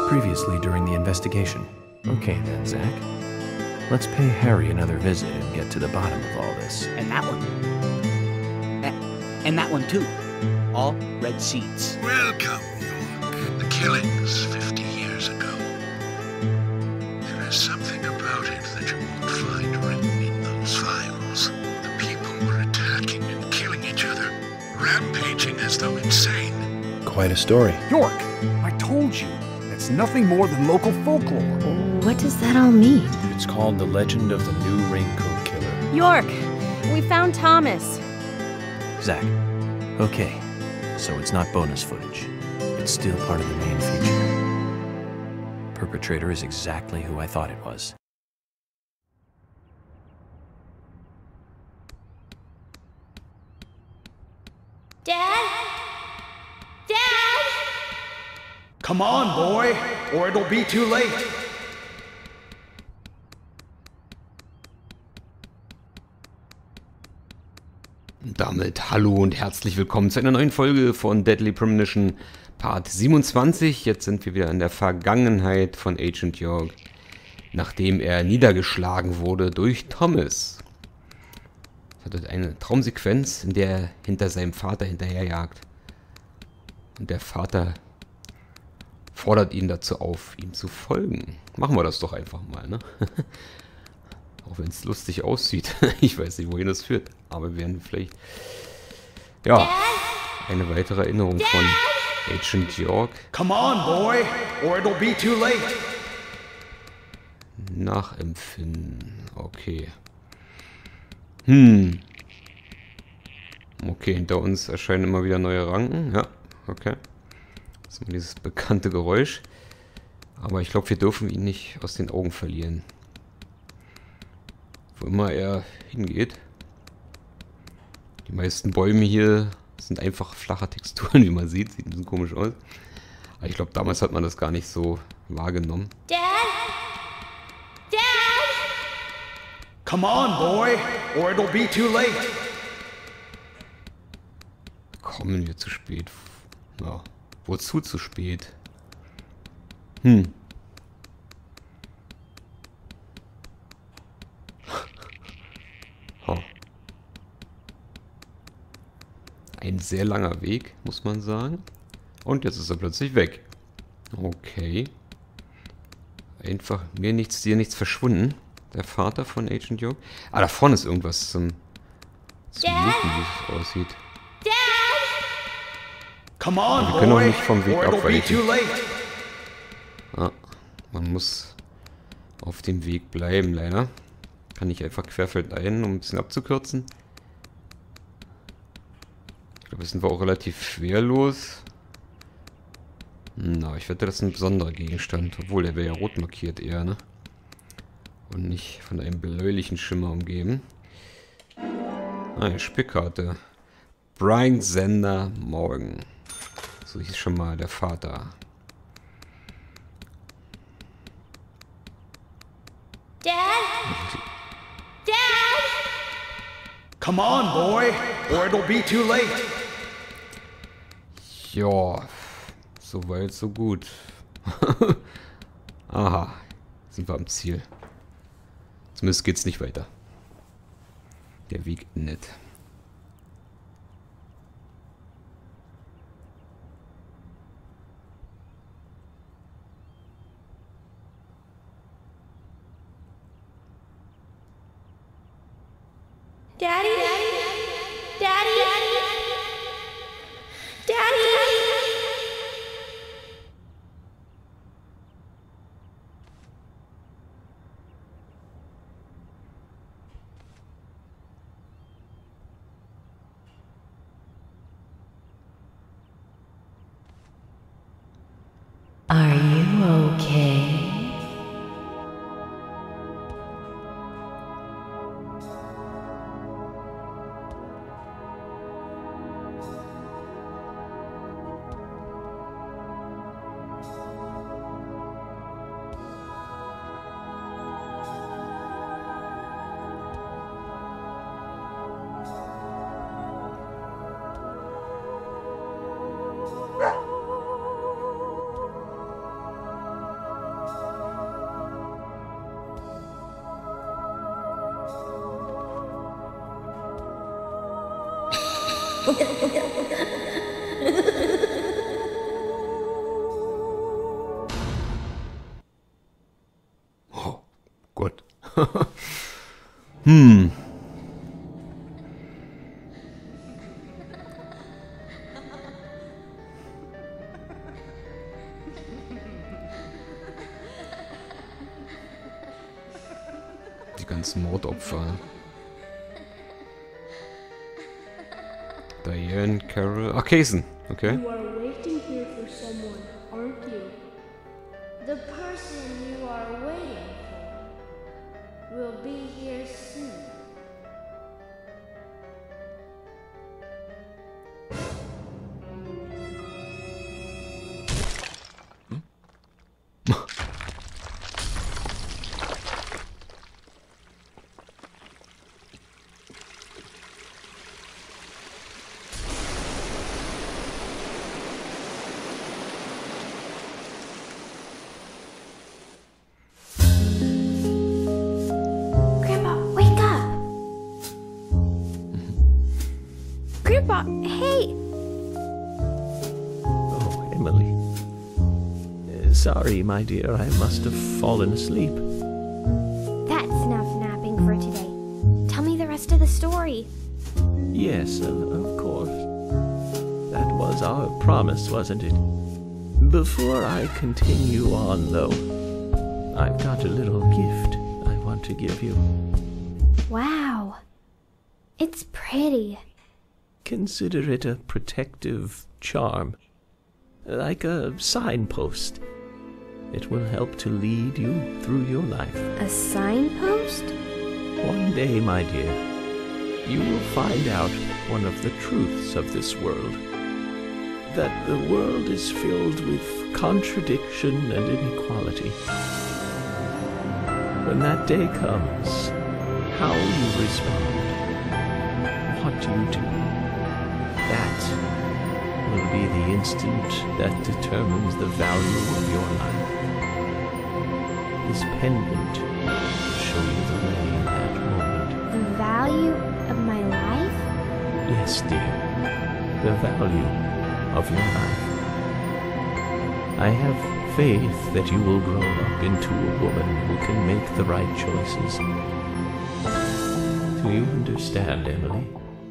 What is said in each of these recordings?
previously during the investigation. Okay then, Zach. Let's pay Harry another visit and get to the bottom of all this. And that one. And that one too. All red seeds. Welcome, York. The killings 50 years ago. There is something about it that you won't find written in those files. The people were attacking and killing each other, rampaging as though insane. Quite a story. York, I told you, it's nothing more than local folklore. What does that all mean? It's called The Legend of the New Raincoat Killer. York, we found Thomas. Zach. Okay, so it's not bonus footage. It's still part of the main feature. Perpetrator is exactly who I thought it was. Dad? Dad? Come on, boy, or it'll be too late. Damit hallo und herzlich willkommen zu einer neuen Folge von Deadly Premonition Part 27. Jetzt sind wir wieder in der Vergangenheit von Agent York, nachdem er niedergeschlagen wurde durch Thomas. Es hat eine Traumsequenz, in der er hinter seinem Vater hinterherjagt. Und der Vater fordert ihn dazu auf, ihm zu folgen. Machen wir das doch einfach mal, ne? Auch wenn es lustig aussieht. Ich weiß nicht, wohin das führt. Aber wir werden vielleicht... Ja, eine weitere Erinnerung von Agent York. Come on, boy, or it'll be too late. Nachempfinden. Okay. Okay, hinter uns erscheinen immer wieder neue Ranken. Ja, okay. Das ist mal dieses bekannte Geräusch. Aber ich glaube, wir dürfen ihn nicht aus den Augen verlieren. Wo immer er hingeht. Die meisten Bäume hier sind einfach flache Texturen, wie man sieht. Sieht ein bisschen komisch aus. Aber ich glaube, damals hat man das gar nicht so wahrgenommen. Dad? Dad? Come on, boy, or it'll be too late. Kommen wir zu spät? Ja, wozu zu spät? Ein sehr langer Weg, muss man sagen. Und jetzt ist er plötzlich weg. Okay. Einfach mir nichts, dir nichts verschwunden. Der Vater von Agent York. Ah, da vorne ist irgendwas zum Looten, wie es aussieht. Come on, Wir können auch boy, nicht vom Weg or it'll be abweichen. too late. Ah, man muss auf dem Weg bleiben, leider. Kann nicht einfach querfeldein, um ein bisschen abzukürzen. Ich glaube, jetzt sind wir auch relativ schwerlos. Na, ich wette, das ist ein besonderer Gegenstand. Obwohl, der wäre ja rot markiert eher, ne? Und nicht von einem bläulichen Schimmer umgeben. Ah, eine Spickkarte. Brian Sender Morgan. So hieß schon mal der Vater. Dad? Dad? Come on, boy, or it'll be too late. Ja, so weit, so gut. Aha, sind wir am Ziel. Zumindest geht's nicht weiter. Der Weg endet. Daddy? Daddy? Daddy? Are you okay? Oh Gott. Die ganzen Mordopfer. Diane, Carol. Ach, Kaysen. Okay. You are waiting here for someone, aren't you? The person you are waiting for will be here soon. Grandpa, hey! Oh, Emily. Sorry, my dear, I must have fallen asleep. That's enough napping for today. Tell me the rest of the story. Yes, of course. That was our promise, wasn't it? Before I continue on, though, I've got a little gift I want to give you. Wow. It's pretty. Consider it a protective charm, like a signpost. It will help to lead you through your life. A signpost? One day, my dear, you will find out one of the truths of this world. That the world is filled with contradiction and inequality. When that day comes, how you respond, what you do, that will be the instant that determines the value of your life. This pendant will show you the way in that moment. The value of my life? Yes, dear. The value of your life. I have faith that you will grow up into a woman who can make the right choices. Do you understand, Emily?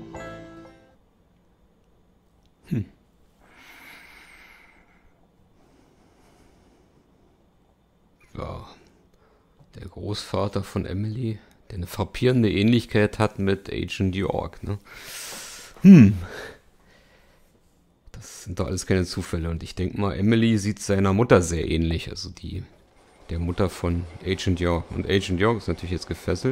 Ja, der Großvater von Emily, der eine frappierende Ähnlichkeit hat mit Agent York, ne? Das sind doch alles keine Zufälle. Und ich denke mal, Emily sieht seiner Mutter sehr ähnlich. Also der Mutter von Agent York. Und Agent York ist natürlich jetzt gefesselt.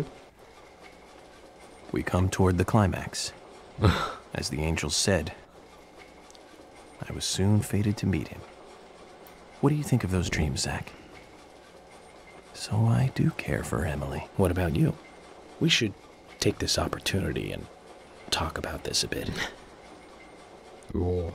We come toward the climax. As the angel said, I was soon fated to meet him. What do you think of those dreams, Zach? So I do care for Emily. What about you? We should take this opportunity and talk about this a bit. Oh.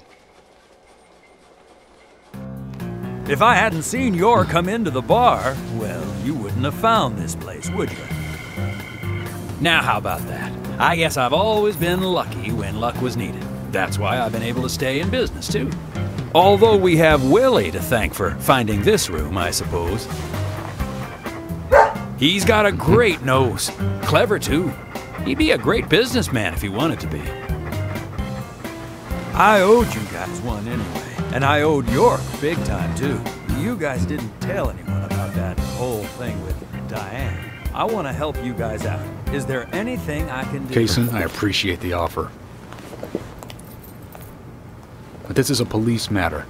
If I hadn't seen Yor come into the bar, well, you wouldn't have found this place, would you? Now, how about that? I guess I've always been lucky when luck was needed. That's why I've been able to stay in business, too. Although we have Willie to thank for finding this room, I suppose. He's got a great nose. Clever, too. He'd be a great businessman if he wanted to be. I owed you guys one anyway, and I owed York big time, too. You guys didn't tell anyone about that whole thing with Diane. I want to help you guys out. Is there anything I can do? Kaysen, I appreciate the offer. But this is a police matter.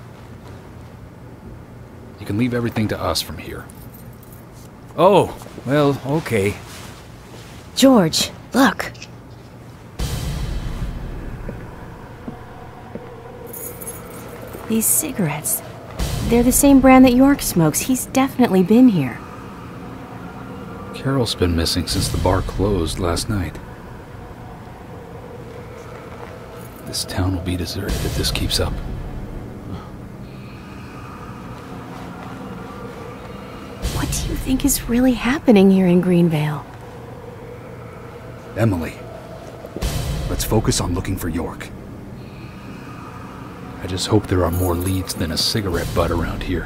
You can leave everything to us from here. Oh, well, okay. George, look. These cigarettes. They're the same brand that York smokes. He's definitely been here. Carol's been missing since the bar closed last night. This town will be deserted if this keeps up. What do you think is really happening here in Greenvale? Emily, let's focus on looking for York. I just hope there are more leads than a cigarette butt around here.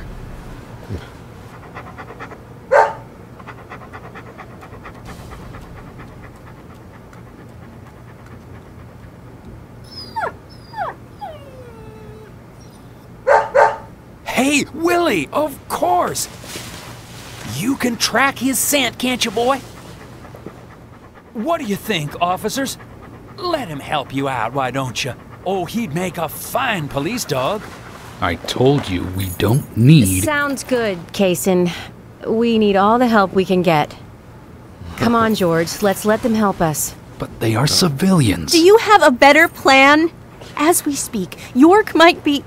Hey, Willie, of course! You can track his scent, can't you, boy? What do you think, officers? Let him help you out, why don't you? Oh, he'd make a fine police dog. I told you we don't need... Sounds good, Kaysen. We need all the help we can get. Come on, George. Let's let them help us. But they are civilians. Do you have a better plan? As we speak, York might be...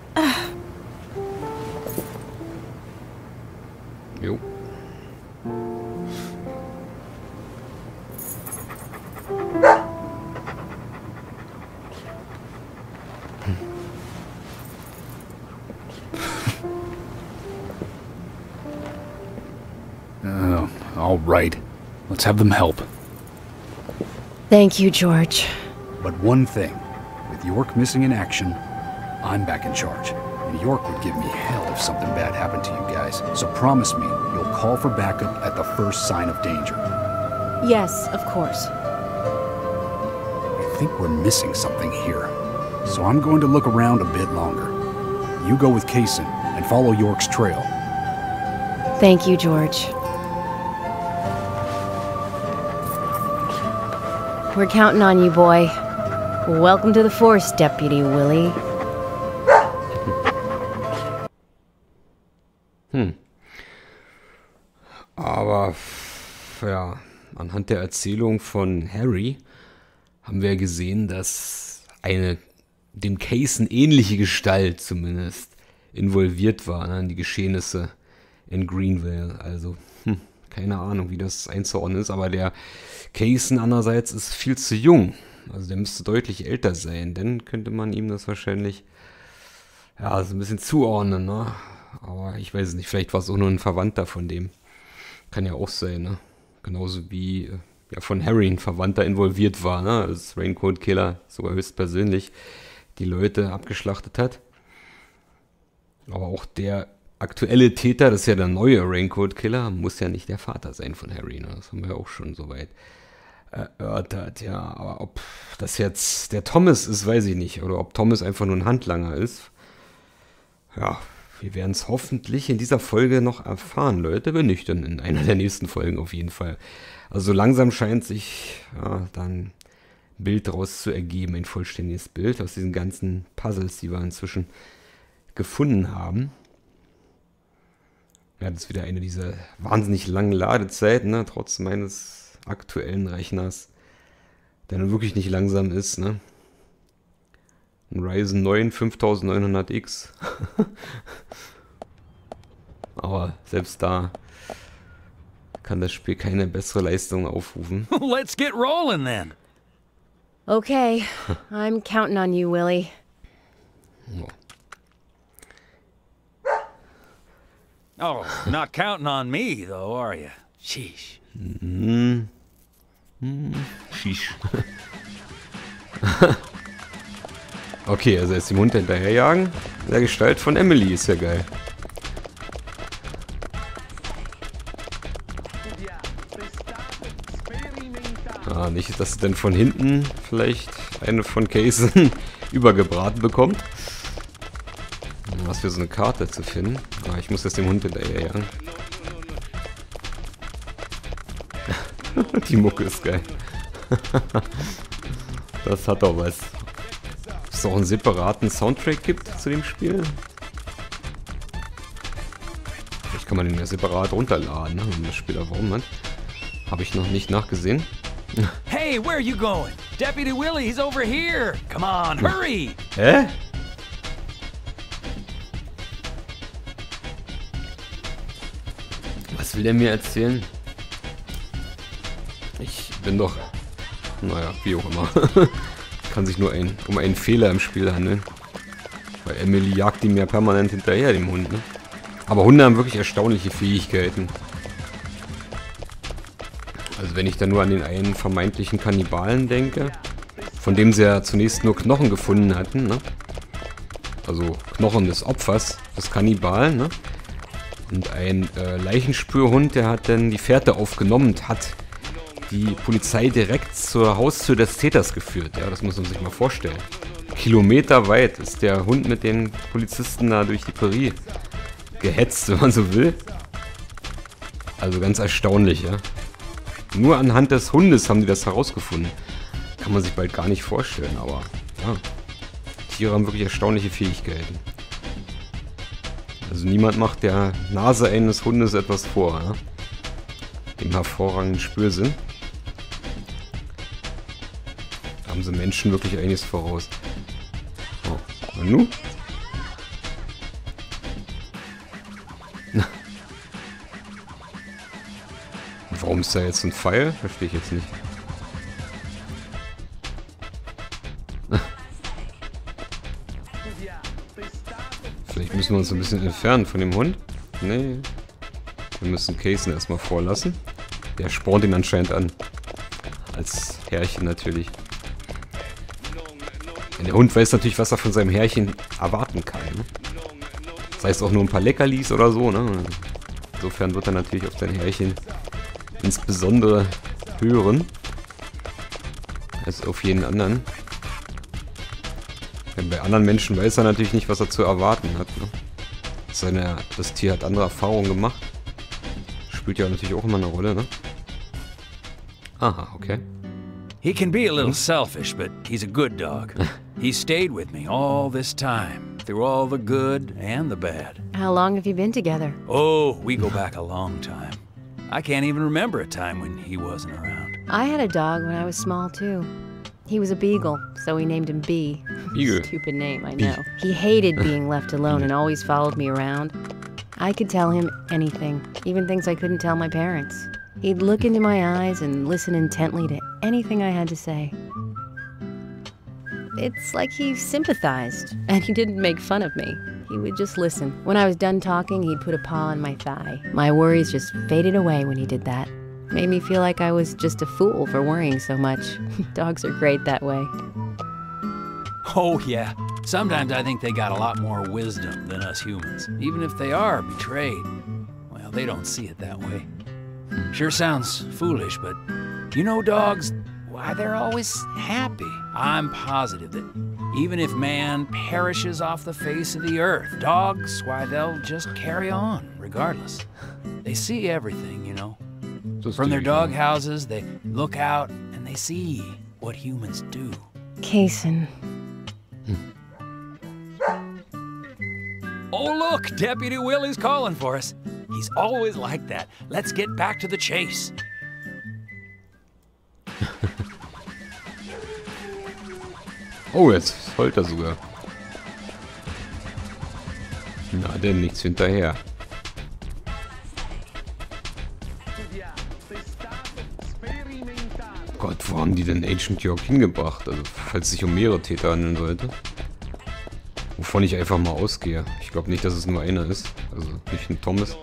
Jo. All right. Let's have them help. Thank you, George. But one thing, with York missing in action, I'm back in charge. And York would give me hell if something bad happened to you guys. So promise me you'll call for backup at the first sign of danger. Yes, of course. I think we're missing something here. So I'm going to look around a bit longer. You go with Kaysen and follow York's trail. Thank you, George. We're counting on you, boy. Welcome to the force, Deputy Willie. Aber, ja, anhand der Erzählung von Harry haben wir gesehen, dass eine dem Kaysen ähnliche Gestalt zumindest involviert war, ne, in die Geschehnisse in Greenvale. Also, keine Ahnung, wie das einzuordnen ist, aber der Kaysen andererseits ist viel zu jung. Also der müsste deutlich älter sein, dann könnte man ihm das wahrscheinlich ja, so ein bisschen zuordnen, ne? Aber ich weiß es nicht, vielleicht war es auch nur ein Verwandter von dem. Kann ja auch sein, ne? Genauso wie ja, von Harry ein Verwandter involviert war, ne? Als Raincoat Killer sogar höchstpersönlich die Leute abgeschlachtet hat. Aber auch der aktuelle Täter, das ist ja der neue Raincoat Killer, muss ja nicht der Vater sein von Harry, ne? Das haben wir ja auch schon soweit erörtert, ja. Aber ob das jetzt der Thomas ist, weiß ich nicht. Oder ob Thomas einfach nur ein Handlanger ist. Ja, wir werden es hoffentlich in dieser Folge noch erfahren, Leute. Wenn nicht, dann in einer der nächsten Folgen auf jeden Fall. Also langsam scheint sich ja, dann ein Bild daraus zu ergeben, ein vollständiges Bild aus diesen ganzen Puzzles, die wir inzwischen gefunden haben. Ja, das ist wieder eine dieser wahnsinnig langen Ladezeiten, ne, trotz meines aktuellen Rechners, der nun wirklich nicht langsam ist, ne. Ein Ryzen 9 5900X. Aber selbst da kann das Spiel keine bessere Leistung aufrufen. Let's get rolling then. Okay, I'm counting on you, Willie. Ja. Oh, not counting on me, though, are you? Sheesh. Shish. Okay, also jetzt dem Hund hinterherjagen. In der Gestalt von Emily ist ja geil. Ah, nicht, dass sie dann von hinten vielleicht eine von Kaysen übergebraten bekommt. Was für so eine Karte zu finden. Ah, ich muss jetzt dem Hund hinterherjagen. Die Mucke ist geil. Das hat doch was. Ob es auch einen separaten Soundtrack gibt zu dem Spiel? Vielleicht kann man den ja separat runterladen, wenn man das Spiel erworben hat. Habe ich noch nicht nachgesehen. Hey, where are you going? Deputy Willie, he's over here. Come on, hurry. Hä? Was will der mir erzählen? Ich bin doch... Naja, wie auch immer. Kann sich nur um einen Fehler im Spiel handeln. Weil Emily jagt ihm ja permanent hinterher, dem Hund, ne? Aber Hunde haben wirklich erstaunliche Fähigkeiten. Also wenn ich da nur an den einen vermeintlichen Kannibalen denke, von dem sie ja zunächst nur Knochen gefunden hatten, ne? also Knochen des Opfers, des Kannibalen, ne? Und ein Leichenspürhund, der hat dann die Fährte aufgenommen und hat die Polizei direkt zur Haustür des Täters geführt. Ja, das muss man sich mal vorstellen. Kilometerweit ist der Hund mit den Polizisten da durch die Prärie gehetzt, wenn man so will. Also ganz erstaunlich, ja. Nur anhand des Hundes haben die das herausgefunden. Kann man sich bald gar nicht vorstellen, aber ja. Tiere haben wirklich erstaunliche Fähigkeiten. Also niemand macht der Nase eines Hundes etwas vor, ja. Dem hervorragenden Spürsinn. Da haben sie Menschen wirklich einiges voraus. Oh, und nun? Warum ist da jetzt ein Pfeil? Verstehe ich jetzt nicht. Vielleicht müssen wir uns ein bisschen entfernen von dem Hund. Nee. Wir müssen Cason erstmal vorlassen. Der spornt ihn anscheinend an. Als Herrchen natürlich. Und der Hund weiß natürlich, was er von seinem Herrchen erwarten kann. Ne? Das heißt auch nur ein paar Leckerlis oder so. Ne? Insofern wird er natürlich auf sein Herrchen insbesondere hören. Als auf jeden anderen. Denn bei anderen Menschen weiß er natürlich nicht, was er zu erwarten hat. Ne? Das Tier hat andere Erfahrungen gemacht. Spielt ja natürlich auch immer eine Rolle, ne? Aha, okay. He can be a little selfish, but he's a good dog. He stayed with me all this time, through all the good and the bad. How long have you been together? Oh, we go back a long time. I can't even remember a time when he wasn't around. I had a dog when I was small, too. He was a beagle, so we named him Bee. Beagle. Stupid name, I know. He hated being left alone and always followed me around. I could tell him anything, even things I couldn't tell my parents. He'd look into my eyes and listen intently to anything I had to say. It's like he sympathized, and he didn't make fun of me. He would just listen. When I was done talking, he'd put a paw on my thigh. My worries just faded away when he did that. Made me feel like I was just a fool for worrying so much. Dogs are great that way. Oh, yeah. Sometimes I think they got a lot more wisdom than us humans. Even if they are betrayed, well, they don't see it that way. Sure sounds foolish, but you know dogs, why, they're always happy. I'm positive that even if man perishes off the face of the earth, dogs, why, they'll just carry on, regardless. They see everything, you know. From their dog houses, they look out and they see what humans do. Cason. Oh, look, Deputy Willie's calling for us. He's always like that. Let's get back to the chase. Oh, jetzt heult er sogar. Na denn, nichts hinterher. Gott, wo haben die denn Agent York hingebracht? Also, falls es sich um mehrere Täter handeln sollte. Wovon ich einfach mal ausgehe. Ich glaube nicht, dass es nur einer ist. Also nicht ein Thomas.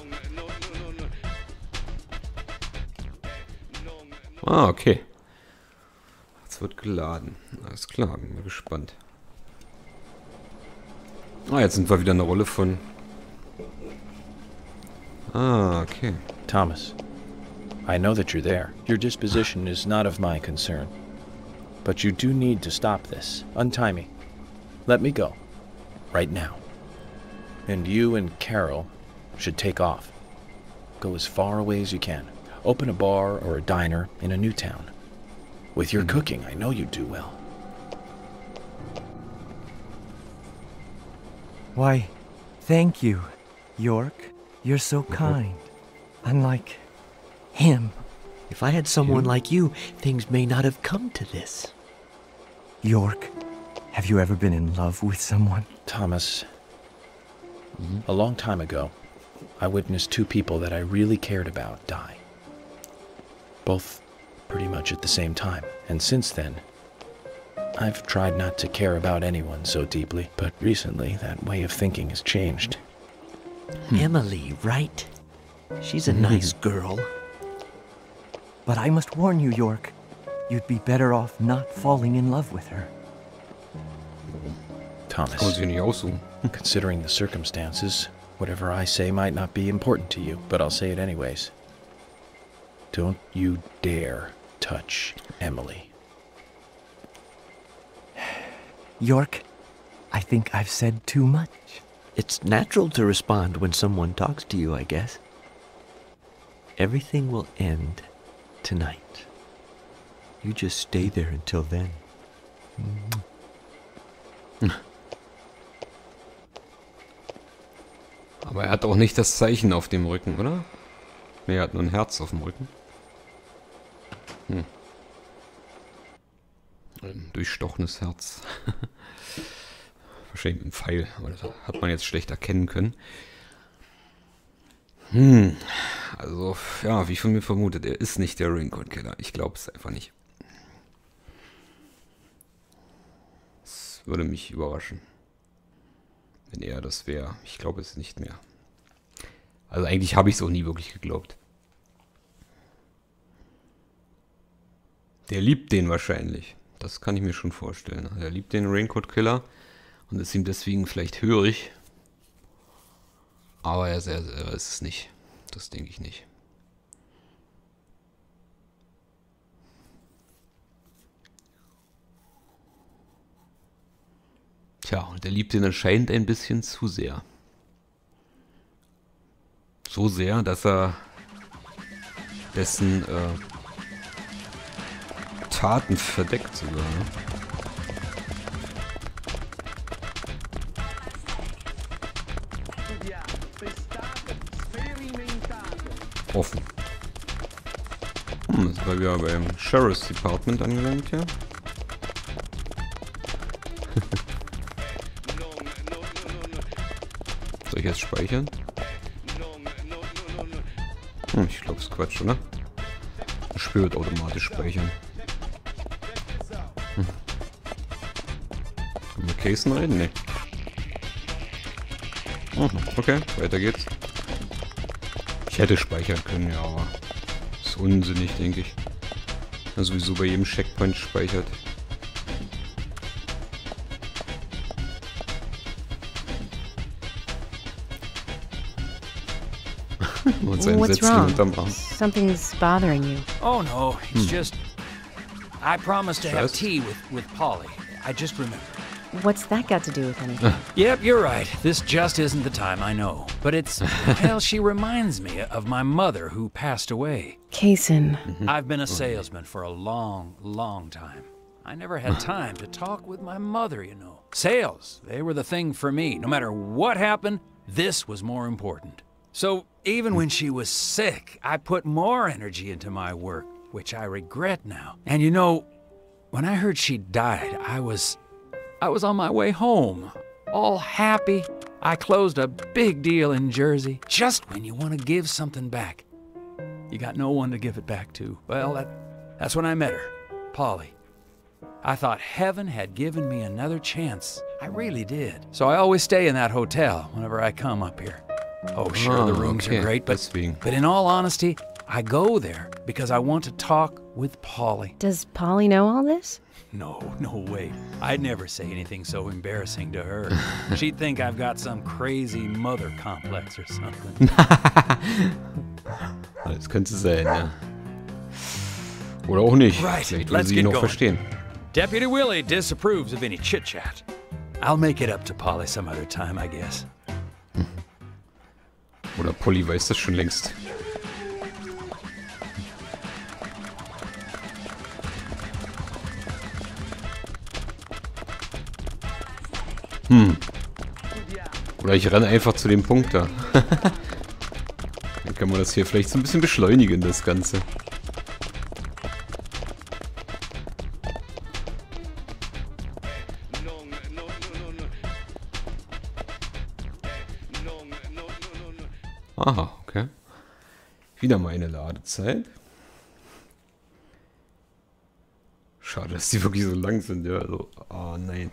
Ah, okay. Jetzt wird geladen. Alles klar, bin mal gespannt. Ah, jetzt sind wir wieder in der Rolle von... Ah, okay. Thomas, I know that you're there. Your disposition is not of my concern. But you do need to stop this. Untie me. Let me go. Right now. And you and Carol should take off. Go as far away as you can. Open a bar or a diner in a new town. With your cooking, I know you do well. Why, thank you, York. You're so kind. Unlike him. If I had someone like you, things may not have come to this. York, have you ever been in love with someone? Thomas, a long time ago, I witnessed two people that I really cared about die. Both pretty much at the same time. And since then, I've tried not to care about anyone so deeply, but recently that way of thinking has changed. Emily, right? She's a nice girl. But I must warn you, York. You'd be better off not falling in love with her. Thomas, Kann sie nicht aussuchen. Considering the circumstances, whatever I say might not be important to you, but I'll say it anyways. Don't you dare touch Emily. York, I think I've said too much. It's natural to respond when someone talks to you, I guess. Everything will end tonight. You just stay there until then. Aber er hat auch nicht das Zeichen auf dem Rücken, oder? Ne, er hat nur ein Herz auf dem Rücken. Ein durchstochenes Herz. Wahrscheinlich ein Pfeil, aber das hat man jetzt schlecht erkennen können. Also, ja, wie von mir vermutet, er ist nicht der Raincoat-Killer. Ich glaube es einfach nicht. Das würde mich überraschen, wenn er das wäre. Ich glaube es nicht mehr. Also eigentlich habe ich es auch nie wirklich geglaubt. Der liebt den wahrscheinlich. Das kann ich mir schon vorstellen. Er liebt den Raincoat-Killer und ist ihm deswegen vielleicht hörig. Aber er ist es nicht. Das denke ich nicht. Tja, und er liebt ihn anscheinend ein bisschen zu sehr. So sehr, dass er dessen Taten verdeckt sogar. Ne? Offen. Jetzt sind wir wieder beim Sheriff's Department angelangt hier. Soll ich jetzt speichern? Ich glaube, es ist Quatsch, oder? Das wird automatisch speichern. Können wir Casen reden? Nee. Okay, weiter geht's. Ich hätte speichern können, ja, aber ist unsinnig, denke ich. Ja, sowieso bei jedem Checkpoint speichert. What's wrong? Something's bothering you. Oh no, it's just... I promised to have tea with Polly. I just remembered. What's that got to do with anything? Yep, you're right. This just isn't the time, I know. But it's... well, she reminds me of my mother who passed away. Kaysen. I've been a salesman for a long, long time. I never had time to talk with my mother, you know. Sales, they were the thing for me. No matter what happened, this was more important. So even when she was sick, I put more energy into my work, which I regret now. And you know, when I heard she died, I was on my way home, all happy. I closed a big deal in Jersey. Just when you want to give something back, you got no one to give it back to. Well, that's when I met her, Polly. I thought heaven had given me another chance. I really did. So I always stay in that hotel whenever I come up here. Oh, sure, the rooms are great, but in all honesty, I go there because I want to talk with Polly. Does Polly know all this? No way. I'd never say anything so embarrassing to her. She'd think I've got some crazy mother complex or something. Das könnte sein, ja. Oder auch nicht. Right, Vielleicht will let's sie get ihn noch going. verstehen. Deputy Willie disapproves of any chit-chat. I'll make it up to Polly some other time, I guess. Oder Polly weiß das schon längst. Oder ich renne einfach zu dem Punkt da. Dann kann man das hier vielleicht so ein bisschen beschleunigen, das Ganze. Aha, okay. Wieder meine Ladezeit. Schade, dass die wirklich so lang sind, ja. Also, oh nein.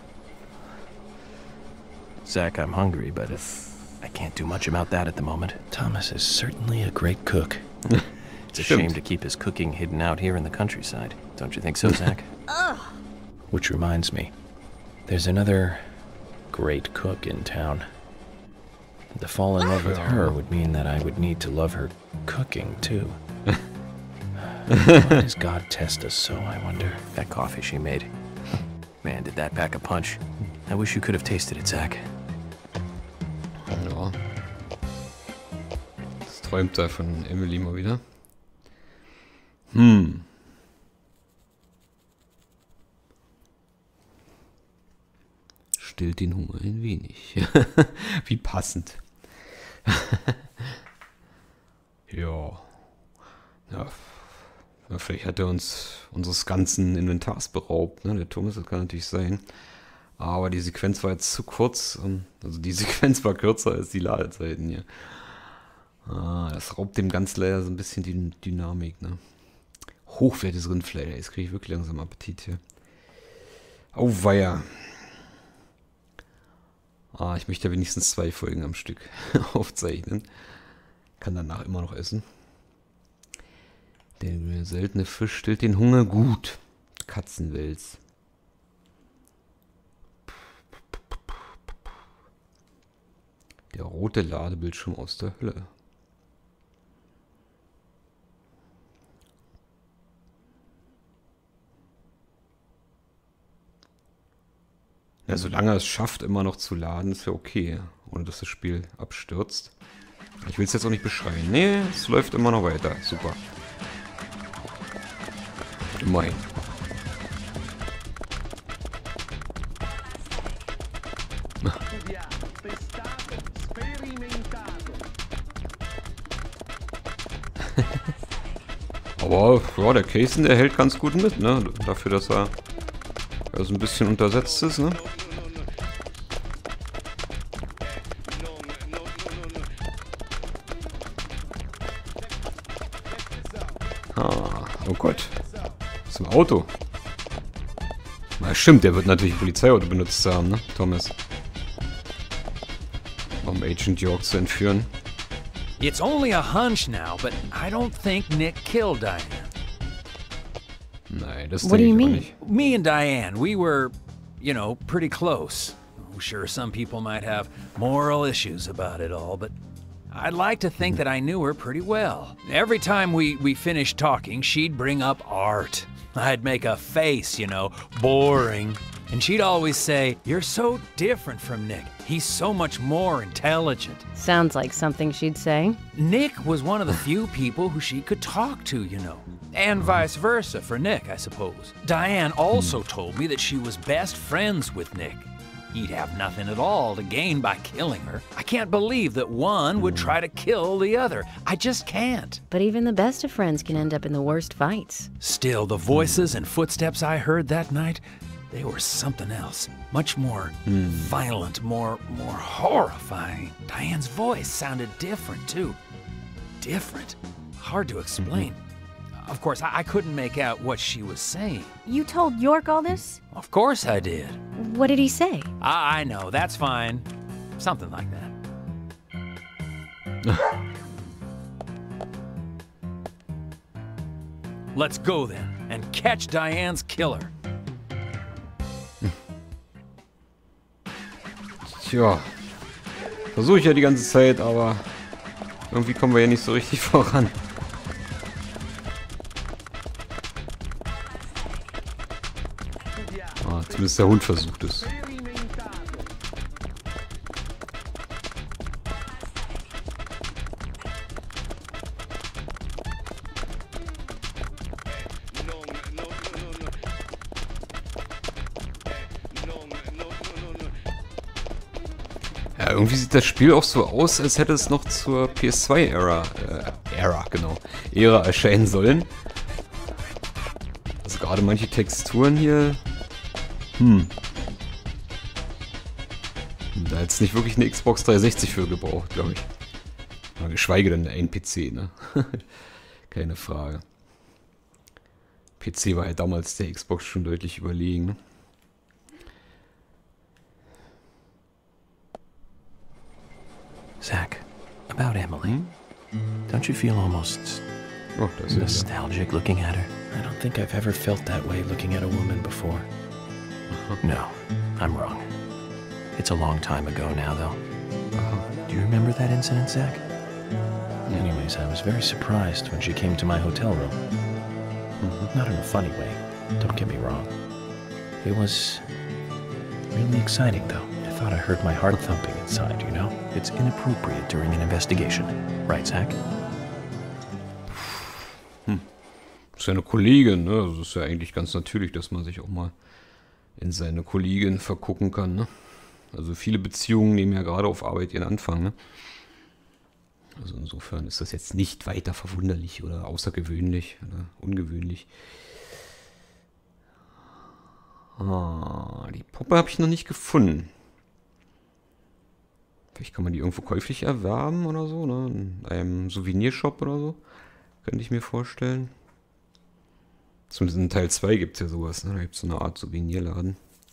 Zach, I'm hungry, but I can't do much about that at the moment. Thomas is certainly a great cook. It's a shame to keep his cooking hidden out here in the countryside. Don't you think so, Zach? Which reminds me, there's another great cook in town. To fall in love with her would mean that I would need to love her cooking, too. Why does God test us so, I wonder? That coffee she made. Man, did that pack a punch. I wish you could have tasted it, Zack. Ja. Das träumt da von Emily mal wieder. Stillt den Hunger ein wenig. Wie passend. Ja. Ja. Vielleicht hat er uns unseres ganzen Inventars beraubt, ne? Der Thomas, das kann natürlich sein. Aber die Sequenz war jetzt zu kurz. Also die Sequenz war kürzer als die Ladezeiten hier. Das raubt dem Ganzen leider so ein bisschen die Dynamik, ne? Hochwertiges Rindfleisch. Jetzt kriege ich wirklich langsam Appetit hier. Auweia. Ich möchte ja wenigstens 2 Folgen am Stück aufzeichnen. Kann danach immer noch essen. Der seltene Fisch stillt den Hunger gut. Katzenwels. Der rote Ladebildschirm aus der Hölle. Ja, solange es schafft, immer noch zu laden, ist ja okay. Ohne dass das Spiel abstürzt. Ich will es jetzt auch nicht beschreien. Nee, es läuft immer noch weiter. Super. Immerhin. Aber ja, der Kaysen, der hält ganz gut mit, ne? Dafür, dass er so ein bisschen untersetzt ist, ne? Oh Gott. Das ist ein Auto. Na stimmt, der wird natürlich ein Polizeiauto benutzt haben, ne? Thomas. Um Agent York zu entführen. It's only a hunch now, but I don't think Nick killed Diane. Nein, das denke ich auch nicht. Me and Diane, we were, you know, pretty close. Sure, some people might have moral issues about it all, but I'd like to think that I knew her pretty well. Every time we finished talking, she'd bring up art. I'd make a face, you know, boring. And she'd always say, "You're so different from Nick. He's so much more intelligent." Sounds like something she'd say. Nick was one of the few people who she could talk to, you know. And vice versa for Nick, I suppose. Diane also told me that she was best friends with Nick. He'd have nothing at all to gain by killing her. I can't believe that one would try to kill the other. I just can't. But even the best of friends can end up in the worst fights. Still, the voices and footsteps I heard that night, they were something else. Much more violent, more horrifying. Diane's voice sounded different, too. Different. Hard to explain. Of course, I couldn't make out what she was saying. You told York all this? Of course I did. What did he say? I know, that's fine. Something like that. Let's go then, and catch Diane's killer. Tja, versuche ich ja die ganze Zeit, aber irgendwie kommen wir ja nicht so richtig voran. Zumindest der Hund versucht es. Ja, irgendwie sieht das Spiel auch so aus, als hätte es noch zur PS2-Ära erscheinen sollen. Also gerade manche Texturen hier. Da hätte es nicht wirklich eine Xbox 360 für gebraucht, glaube ich. Aber geschweige denn ein PC, ne? Keine Frage. PC war ja damals der Xbox schon deutlich überlegen, ne? Zack, about Emily. Don't you feel almost nostalgic looking at her? I don't think I've ever felt that way looking at a woman before. No, I'm wrong. It's a long time ago now, though. Do you remember that incident, Zach? Anyways, I was very surprised when she came to my hotel room. Not in a funny way, don't get me wrong. It was really exciting, though. I thought I heard my heart thumping inside, you know? It's inappropriate during an investigation. Right, Zach? Das ist ja eine Kollegin, ne? Also ist ja eigentlich ganz natürlich, dass man sich auch mal in seine Kollegin vergucken kann, ne? Also viele Beziehungen nehmen ja gerade auf Arbeit ihren Anfang, ne? Also insofern ist das jetzt nicht weiter verwunderlich oder außergewöhnlich oder ungewöhnlich. Die Puppe habe ich noch nicht gefunden. Vielleicht kann man die irgendwo käuflich erwerben oder so, ne? In einem Souvenirshop oder so. Könnte ich mir vorstellen. Zumindest in Teil 2 gibt es ja sowas, ne? Da gibt es so eine Art Souvenirladen.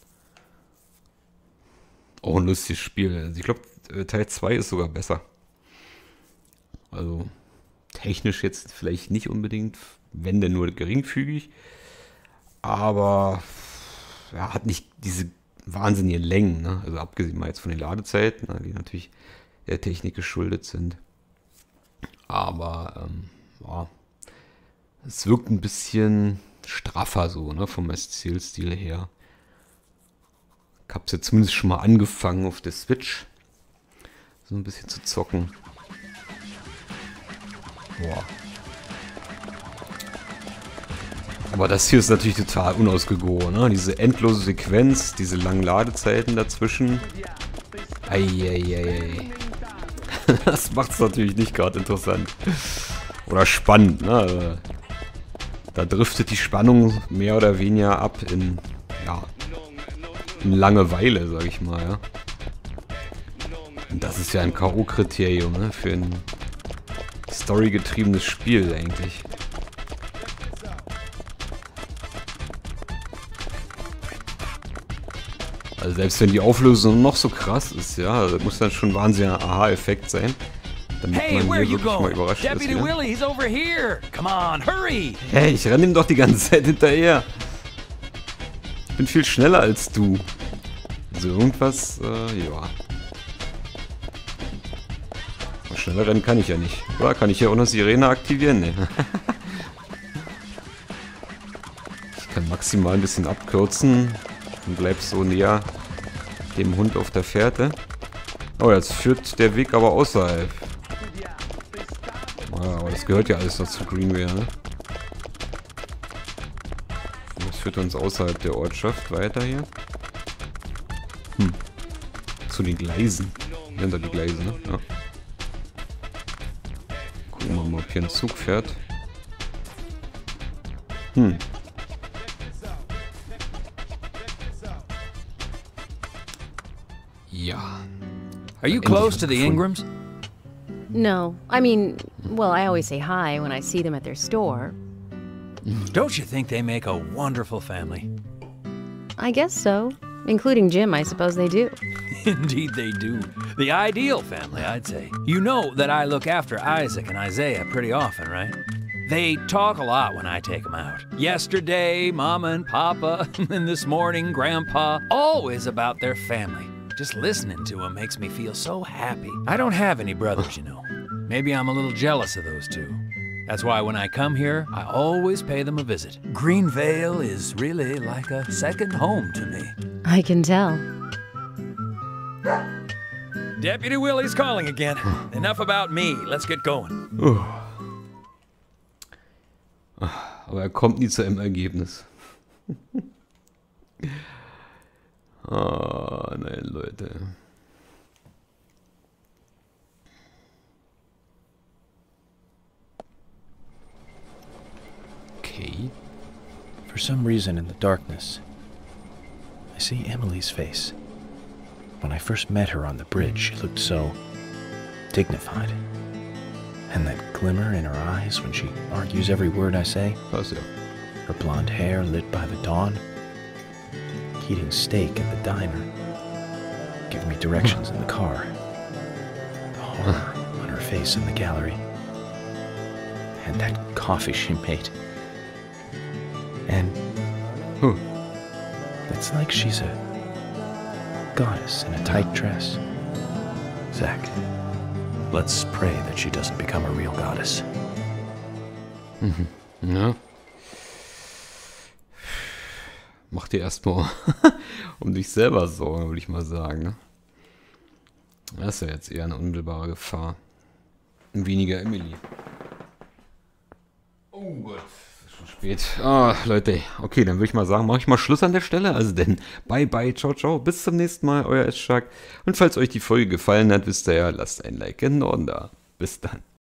Auch ein lustiges Spiel. Also ich glaube, Teil 2 ist sogar besser. Also technisch jetzt vielleicht nicht unbedingt, wenn denn nur geringfügig. Aber ja, hat nicht diese wahnsinnigen Längen, ne? Also abgesehen mal jetzt von den Ladezeiten, die natürlich der Technik geschuldet sind. Aber ja, es wirkt ein bisschen straffer so, ne, vom Erzählstil her. Ich habe es ja zumindest schon mal angefangen auf der Switch so ein bisschen zu zocken. Boah. Aber das hier ist natürlich total unausgegoren, ne? Diese endlose Sequenz, diese langen Ladezeiten dazwischen. Eieiei. Das macht es natürlich nicht gerade interessant. Oder spannend, ne? Also, da driftet die Spannung mehr oder weniger ab in, ja, in Langeweile, sag ich mal, ja. Und das ist ja ein K.O.-Kriterium, ne? Für ein storygetriebenes Spiel eigentlich. Also selbst wenn die Auflösung noch so krass ist, ja, das muss dann schon ein wahnsinniger Aha-Effekt sein, damit man hier wirklich mal überrascht ist. Deputy Willie, he's over here. Come on, hurry. Hey, ich renne ihm doch die ganze Zeit hinterher. Ich bin viel schneller als du. Also irgendwas, ja. Schneller rennen kann ich ja nicht. Oder kann ich ja auch noch Sirene aktivieren? Ne. Ich kann maximal ein bisschen abkürzen und bleib so näher dem Hund auf der Fährte. Oh, jetzt führt der Weg aber außerhalb. Ja, aber das gehört ja alles noch zu Greenway, ne? Das führt uns außerhalb der Ortschaft weiter hier. Zu den Gleisen. Hinter die Gleise, ne? Ja. Gucken wir mal, ob hier ein Zug fährt. Ja. Are you close to the Ingrams? No. I mean, well, I always say hi when I see them at their store. Don't you think they make a wonderful family? I guess so. Including Jim, I suppose they do. Indeed they do. The ideal family, I'd say. You know that I look after Isaac and Isaiah pretty often, right? They talk a lot when I take them out. Yesterday, Mama and Papa, and this morning, Grandpa, always about their family. Just listening to them makes me feel so happy. I don't have any brothers, you know. Maybe I'm a little jealous of those two. That's why when I come here, I always pay them a visit. Greenvale is really like a second home to me. I can tell. Deputy Willie's calling again. Enough about me. Let's get going. Aber er kommt nie zu einem Ergebnis. Nein, Leute. Okay. For some reason in the darkness, I see Emily's face. When I first met her on the bridge, she looked so dignified. And that glimmer in her eyes when she argues every word I say. Her blonde hair lit by the dawn. Eating steak at the diner. Giving me directions in the car. The horror on her face in the gallery. And that coffee she made. And it's like she's a goddess in a tight dress. Zach, let's pray that she doesn't become a real goddess. Ja. Mach dir erstmal um dich selber Sorgen, würde ich mal sagen. Ne? Das ist ja jetzt eher eine unmittelbare Gefahr. Und weniger Emily. Oh Gott, es ist schon spät. Ah, Leute, okay, dann würde ich mal sagen, mache ich mal Schluss an der Stelle. Also denn, bye bye, ciao, ciao, bis zum nächsten Mal, euer S-Shark. Und falls euch die Folge gefallen hat, wisst ihr ja, lasst ein Like in den Norden da. Bis dann.